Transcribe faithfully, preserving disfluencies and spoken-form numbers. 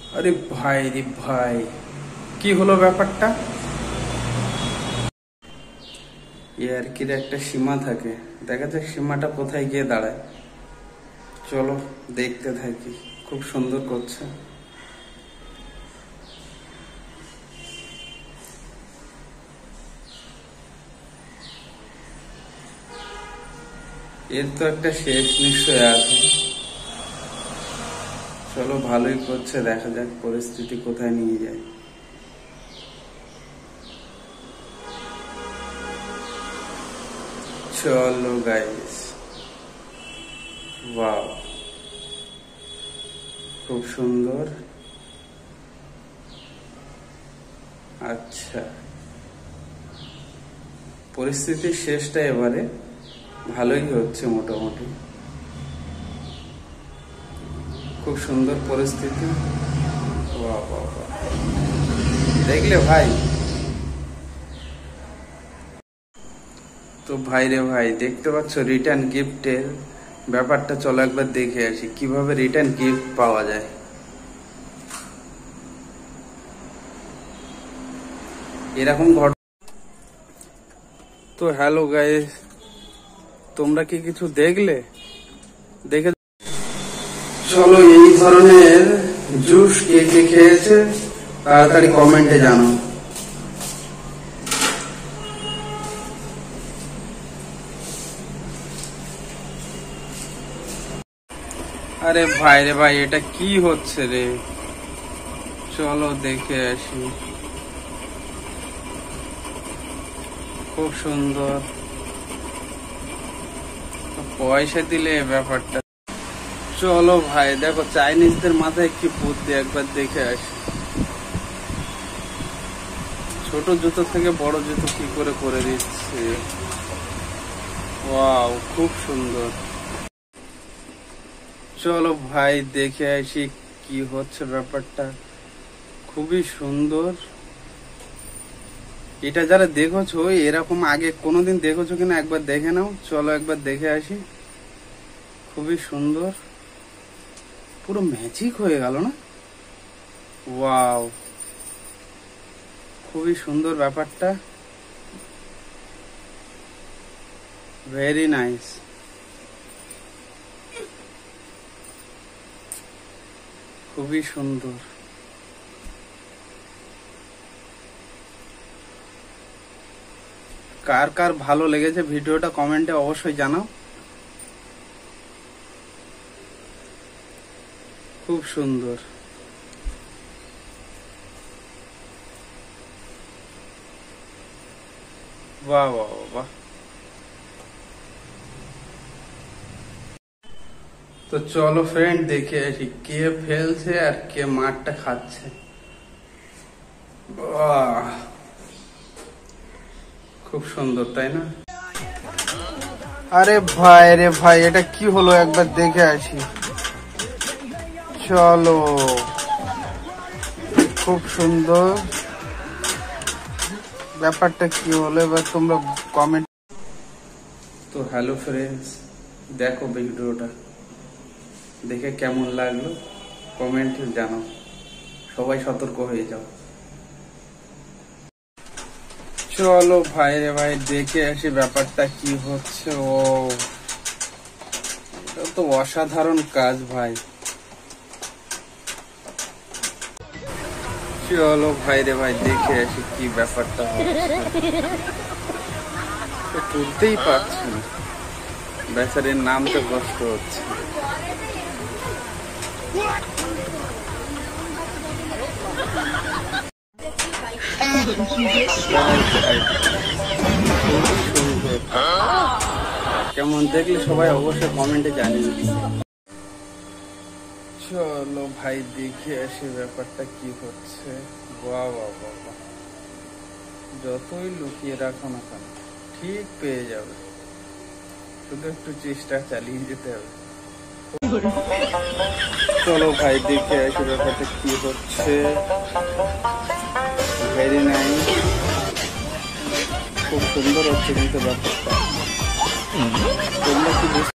আরে ভাই রে ভাই, কি হলো ব্যাপারটা? ইয়ার্কির একটা সীমা থাকে, দেখা যাক সীমাটা কোথায় গিয়ে দাঁড়ায়। চলো দেখতে থাকি। খুব সুন্দর করছে। এর তো একটা শেষ নিশ্চয় আছে। চলো ভালোই করছে, দেখা যাক পরিস্থিতি কোথায় নিয়ে যায়। চলো গাইস, ওয়াও, খুব সুন্দর। আচ্ছা, পরিস্থিতির শেষটা এবারে ভালোই হচ্ছে মোটামুটি। খুব সুন্দর পরিস্থিতি। বাহ বাহ বাহ, দেখলে ভাই? তো ভাই রে ভাই, দেখতে পাচ্ছ রিটার্ন গিফটের ব্যাপারটা। চলো একবার দেখে আসি কিভাবে রিটার্ন গিফট পাওয়া যায়। এরকম ঘট তো হ্যালো গাইস, তোমরা কি কিছু দেখলে? দেখে চলো, এই ধরনের জুস কে কে খেয়েছে তাড়াতাড়ি কমেন্টে জানাও। আরে ভাই রে ভাই, এটা কি হচ্ছে রে? চলো দেখে আসি। খুব সুন্দর, পয়সা দিলে ব্যাপারটা। চলো ভাই, দেখো চাইনিজদের মাথায় কি বুদ্ধি, একবার দেখে আসি। ছোট জুতো থেকে বড় জুতো কি করে করে দিচ্ছে। ওয়াও, খুব সুন্দর। চলো ভাই দেখে আসি কি হচ্ছে ব্যাপারটা। খুবই সুন্দর। এটা যারা দেখেছো, এরকম আগে কোনোদিন দেখেছো কিনা একবার দেখে নাও। চলো একবার দেখে আসি। খুবই সুন্দর, পুরো ম্যাজিক হয়ে গেল না? ওয়াও, খুবই সুন্দর ব্যাপারটা। Very nice. খুবই সুন্দর। কার কার ভালো লেগেছে ভিডিওটা কমেন্টে অবশ্যই জানাও। খুব সুন্দর। বাহ বাহ বাহ। তো চলো ফ্রেন্ড দেখে আসি কে ফেলছে আর কে মারটা খাচ্ছে। বাহ, খুব সুন্দর, তাই না? আরে ভাই রে ভাই, এটা কি হলো একবার দেখে আসি। চলো, খুব সুন্দর ব্যাপারটা কি হলো এবার তোমরা কমেন্ট। তো হ্যালো ফ্রেন্ডস, দেখো ভিডিওটা দেখে কেমন লাগলো কমেন্টে জানাও। সবাই সতর্ক হয়ে যাও। চলো ভাই রে ভাই, দেখে আসি ব্যাপারটা কি হচ্ছে। ও, এটা তো অসাধারণ কাজ ভাই। চলো ভাই রে ভাই, দেখে আসি কি ব্যাপারটা হচ্ছে। তুলতেই পারছি না, বেচারের নামতে কষ্ট হচ্ছে। কেমন দেখলে সবাই অবশ্যই কমেন্টে জানিয়ে দিন। চলো ভাই দেখে আসি ব্যাপারটা কি হচ্ছে। বাহ বাহ বাহ বাহ, যতই লুকিয়ে রাখো না কেন ঠিক পেয়ে যাবে, শুধু একটু চেষ্টা চালিয়ে যেতে হবে। চলো ভাই দেখে আসি ব্যাপারটা কি হচ্ছে। ভেরি নাইস, খুব সুন্দর হচ্ছে কিন্তু ব্যাপারটা। তোমরা কি